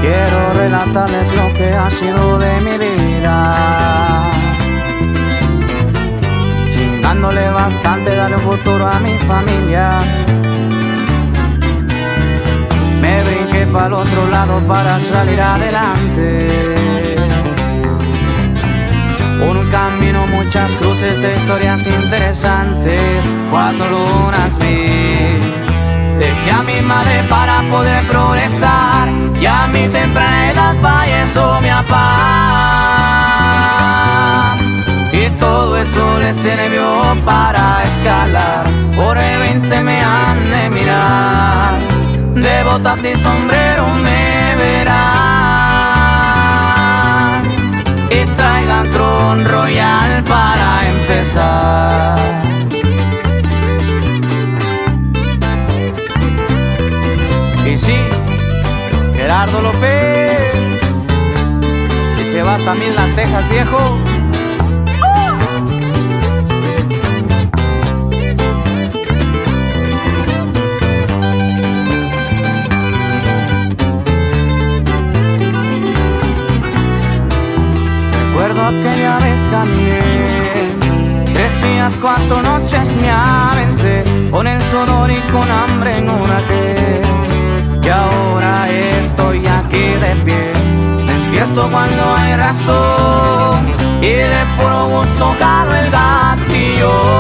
quiero relatarles lo que ha sido de mi vida, chingándole bastante, darle un futuro a mi familia. Me brinqué para el otro lado para salir adelante. Un camino, muchas cruces de historias interesantes. 4 lunas vi. Dejé a mi madre para poder progresar, y a mi temprana edad falleció mi papá. Y todo eso le sirvió para escalar. Por el 20 me han de mirar, de botas y sombrero me verán. Y traigan Crown Royal para empezar. Y sí, Gerardo López, y se va también Las Tejas, viejo. Recuerdo aquella vez caminé 3 días, 4 noches me aventé, con el sudor y con hambre en una que. Y ahora estoy aquí de pie, me enfiesto cuando hay razón, y de puro gusto jalo el gatillo.